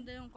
maganda yung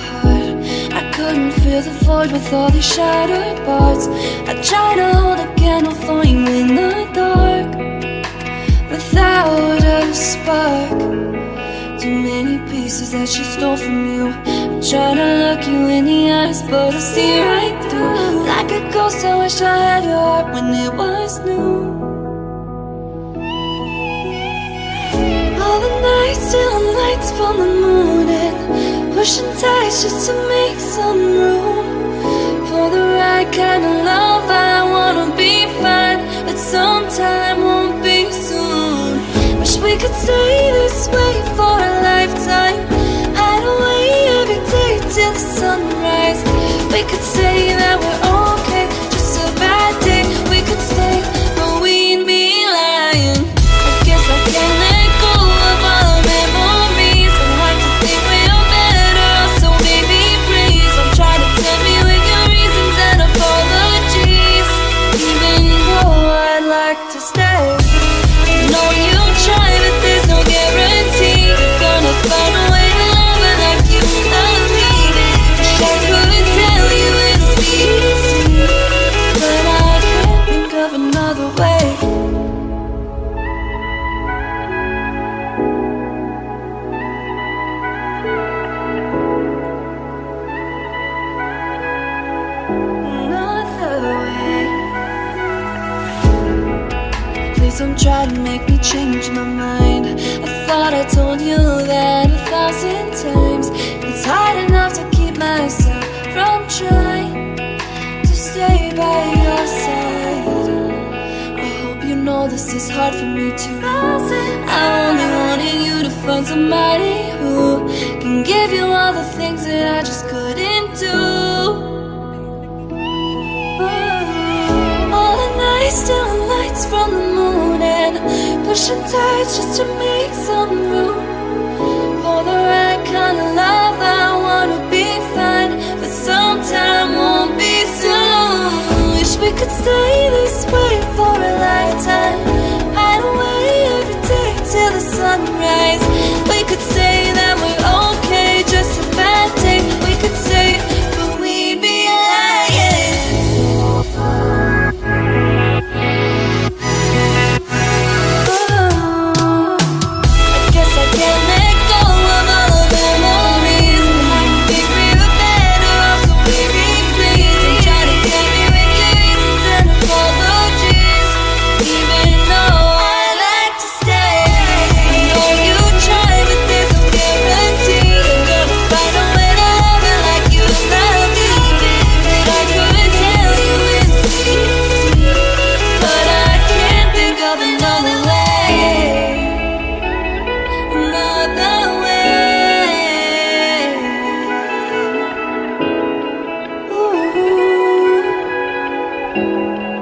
void with all these shattered parts. I try to hold again candle for you in the dark, without a spark. Too many pieces that she stole from you. I'm trying to look you in the eyes, but I see right through. Like a ghost, I wish I had your heart when it was new. All the nights, stealing lights from the moon and pushing ties just to make some room for the right kind of love. I wanna be fine, but sometime won't be soon. Wish we could stay this way for a lifetime, hide away every day till the sunrise. We could say that we're okay, just a bad day. We could stay, but we'd be lying. I guess I can't let go of all the memories. I like to think we're better off, so baby please don't try to tell me with your reasons and apologies. Even though I'd like to stay, I know you try, but there's no guarantee you're gonna find a way to love me like you love me. Wish I could tell you it'll be easy, but I can't think of another way. Another way. Please don't try to make me change my mind. I thought I told you that 1,000 times. It's hard enough to keep myself from trying to stay by your side. I hope you know this is hard for me too. I only wanted you to find somebody who can give you all the things that I just couldn't do. All the nights, stealing lights from the moon and pushing tides just to make some room for the right kind of love. I wanna be fine, but sometime won't be soon. Wish we could stay this way for a lifetime, hide away every day till the sunrise. We could say that we're okay, just a bad day. We could say, but we'd be lying. I guess I can't let go of all of the memories. I think we're better off, so baby please don't try to tell me with your reasons and apologies. Even though I like to stay, I know you try, but there's no guarantee you're gonna find a way to love me like you love me. That I could tell you it's easy, but I can't think of another way. Another way. Ooh.